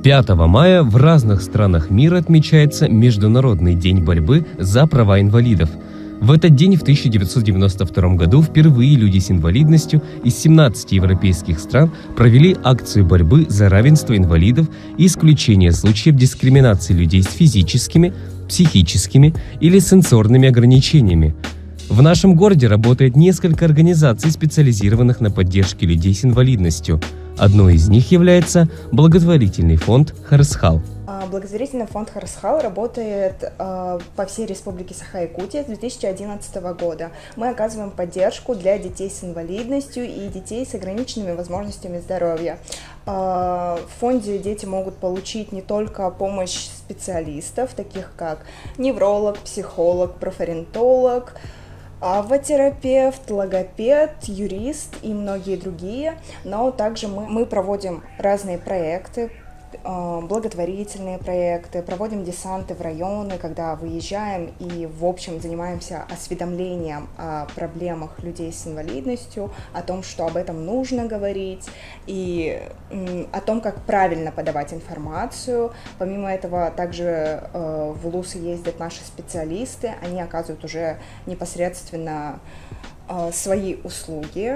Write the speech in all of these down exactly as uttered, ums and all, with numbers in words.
пятого мая в разных странах мира отмечается Международный день борьбы за права инвалидов. В этот день в тысяча девятьсот девяносто втором году впервые люди с инвалидностью из семнадцати европейских стран провели акцию борьбы за равенство инвалидов и исключение случаев дискриминации людей с физическими, психическими или сенсорными ограничениями. В нашем городе работает несколько организаций, специализированных на поддержке людей с инвалидностью. Одной из них является благотворительный фонд «Харысхал». Благотворительный фонд «Харысхал» работает э, по всей республике Саха-Якутия с две тысячи одиннадцатого года. Мы оказываем поддержку для детей с инвалидностью и детей с ограниченными возможностями здоровья. Э, в фонде дети могут получить не только помощь специалистов, таких как невролог, психолог, профориентолог, авотерапевт, логопед, юрист и многие другие, но также мы, мы проводим разные проекты, благотворительные проекты, проводим десанты в районы, когда выезжаем и, в общем, занимаемся осведомлением о проблемах людей с инвалидностью, о том, что об этом нужно говорить, и о том, как правильно подавать информацию. Помимо этого, также в ЛУСы ездят наши специалисты, они оказывают уже непосредственно свои услуги,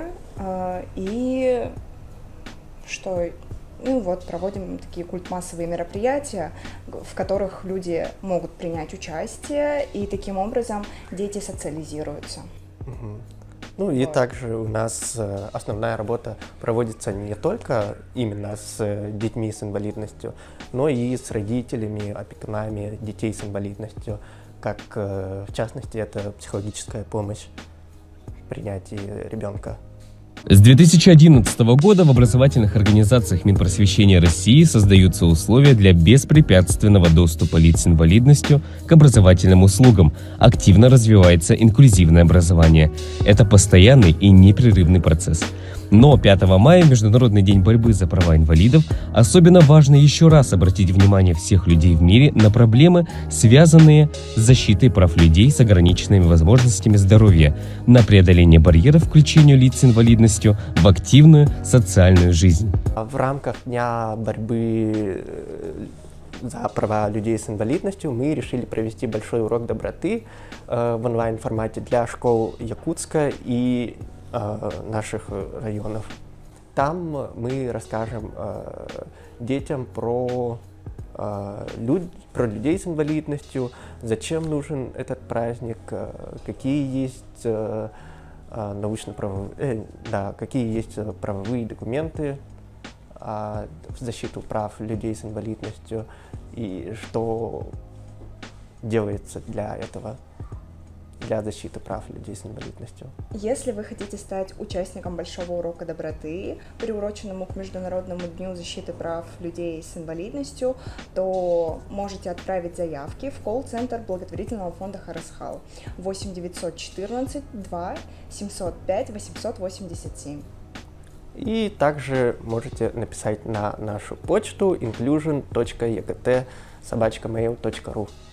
и что... Ну вот, проводим такие культмассовые мероприятия, в которых люди могут принять участие, и таким образом дети социализируются. Угу. Ну и вот. Также у нас основная работа проводится не только именно с детьми с инвалидностью, но и с родителями, опекунами детей с инвалидностью, как в частности это психологическая помощь в принятии ребенка. С две тысячи одиннадцатого года в образовательных организациях Минпросвещения России создаются условия для беспрепятственного доступа лиц с инвалидностью к образовательным услугам. Активно развивается инклюзивное образование. Это постоянный и непрерывный процесс. Но пятого мая, Международный день борьбы за права инвалидов, особенно важно еще раз обратить внимание всех людей в мире на проблемы, связанные с защитой прав людей с ограниченными возможностями здоровья, на преодоление барьеров включению лиц с инвалидностью в активную социальную жизнь. В рамках Дня борьбы за права людей с инвалидностью мы решили провести большой урок доброты э, в онлайн-формате для школ Якутска и наших районов. Там мы расскажем э, детям про, э, люд, про людей с инвалидностью, зачем нужен этот праздник, э, какие есть э, научно-правовые, э, да, какие есть правовые документы э, в защиту прав людей с инвалидностью и что делается для этого. Для защиты прав людей с инвалидностью. Если вы хотите стать участником большого урока доброты, приуроченному к Международному дню защиты прав людей с инвалидностью, то можете отправить заявки в колл-центр благотворительного фонда «Харысхал» восемь девятьсот четырнадцать два семьсот пять восемьсот восемьдесят семь. И также можете написать на нашу почту inclusion точка e k t собака mail точка ru.